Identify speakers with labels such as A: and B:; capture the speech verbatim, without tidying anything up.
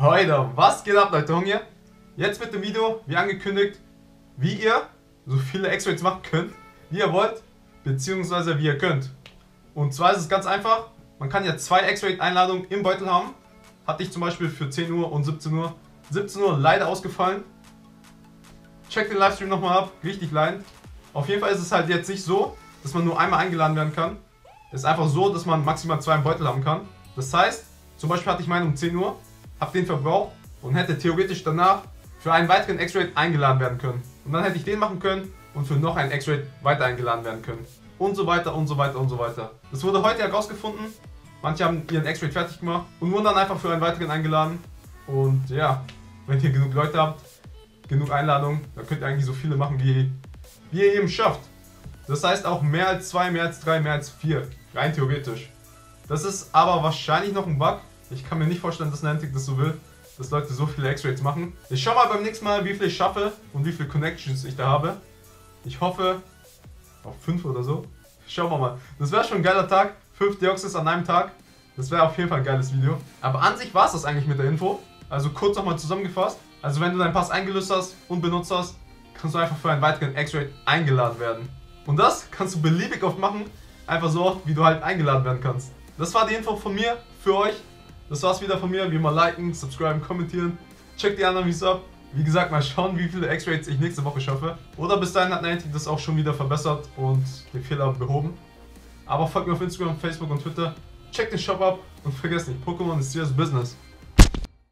A: Heute, was geht ab, Leute? Hunger? Jetzt mit dem Video, wie angekündigt, wie ihr so viele X-Rates machen könnt, wie ihr wollt, beziehungsweise wie ihr könnt. Und zwar ist es ganz einfach, man kann ja zwei X-Rate-Einladungen im Beutel haben. Hatte ich zum Beispiel für zehn Uhr und siebzehn Uhr. siebzehn Uhr leider ausgefallen. Checkt den Livestream nochmal ab, richtig leiden. Auf jeden Fall ist es halt jetzt nicht so, dass man nur einmal eingeladen werden kann. Es ist einfach so, dass man maximal zwei im Beutel haben kann. Das heißt, zum Beispiel hatte ich meinen um zehn Uhr, habe den verbraucht und hätte theoretisch danach für einen weiteren X-Rate eingeladen werden können. Und dann hätte ich den machen können und für noch einen X-Rate weiter eingeladen werden können. Und so weiter und so weiter und so weiter. Das wurde heute herausgefunden. Manche haben ihren X-Rate fertig gemacht und wurden dann einfach für einen weiteren eingeladen. Und ja, wenn ihr genug Leute habt, genug Einladungen, dann könnt ihr eigentlich so viele machen, wie, wie ihr eben schafft. Das heißt auch mehr als zwei, mehr als drei, mehr als vier. Rein theoretisch. Das ist aber wahrscheinlich noch ein Bug. Ich kann mir nicht vorstellen, dass Niantic das so will, dass Leute so viele X-Rates machen. Ich schau mal beim nächsten Mal, wie viel ich schaffe und wie viele Connections ich da habe. Ich hoffe auf fünf oder so. Schauen wir mal. Das wäre schon ein geiler Tag. fünf Deoxys an einem Tag. Das wäre auf jeden Fall ein geiles Video. Aber an sich war es das eigentlich mit der Info. Also kurz nochmal zusammengefasst. Also wenn du deinen Pass eingelöst hast und benutzt hast, kannst du einfach für einen weiteren X-Rate eingeladen werden. Und das kannst du beliebig oft machen. Einfach so oft, wie du halt eingeladen werden kannst. Das war die Info von mir für euch. Das war's wieder von mir. Wie immer liken, subscriben, kommentieren. Checkt die anderen Videos ab. Wie gesagt, mal schauen, wie viele X-Rates ich nächste Woche schaffe. Oder bis dahin hat Niantic das auch schon wieder verbessert und den Fehler behoben. Aber folgt mir auf Instagram, Facebook und Twitter. Checkt den Shop ab und vergesst nicht, Pokémon ist serious business.